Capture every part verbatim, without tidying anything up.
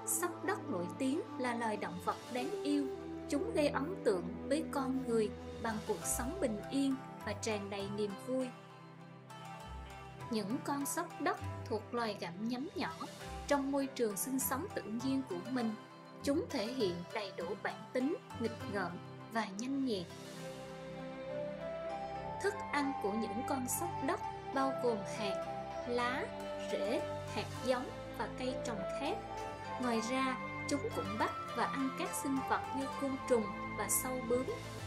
Sóc đất nổi tiếng là loài động vật đáng yêu. Chúng gây ấn tượng với con người bằng cuộc sống bình yên và tràn đầy niềm vui. Những con sóc đất thuộc loài gặm nhấm nhỏ. Trong môi trường sinh sống tự nhiên của mình, chúng thể hiện đầy đủ bản tính, nghịch ngợm và nhanh nhẹn. Thức ăn của những con sóc đất bao gồm hạt, lá, rễ, hạt giống và cây trồng khác. Ngoài ra, chúng cũng bắt và ăn các sinh vật như côn trùng và sâu bướm.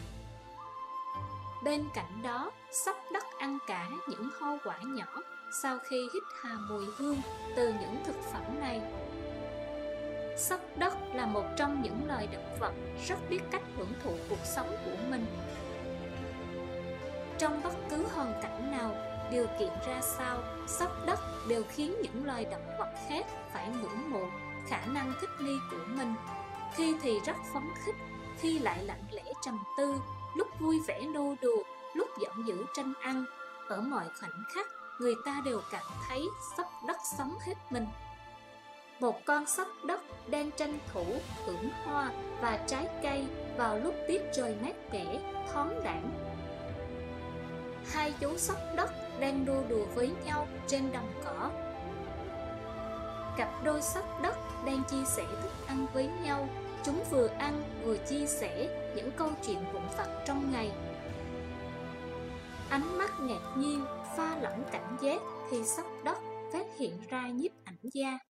Bên cạnh đó, sóc đất ăn cả những hoa quả nhỏ sau khi hít hà mùi hương từ những thực phẩm này. Sóc đất là một trong những loài động vật rất biết cách hưởng thụ cuộc sống của mình. Trong bất cứ hoàn cảnh nào, điều kiện ra sao, sóc đất đều khiến những loài động vật khác phải ngưỡng mộ khả năng thích nghi của mình. Khi thì rất phấn khích, khi lại lặng lẽ trầm tư, lúc vui vẻ nô đùa, lúc giận dữ tranh ăn. Ở mọi khoảnh khắc, người ta đều cảm thấy sóc đất sống hết mình. Một con sóc đất đang tranh thủ hưởng hoa và trái cây vào lúc tiết trời mát mẻ, thoáng đãng. Hai chú sóc đất đang đua đùa với nhau trên đồng cỏ. Cặp đôi sóc đất đang chia sẻ thức ăn với nhau. Chúng vừa ăn vừa chia sẻ những câu chuyện vụn vặt trong ngày. Ánh mắt ngạc nhiên pha lẫn cảnh giác khi sóc đất phát hiện ra nhiếp ảnh gia.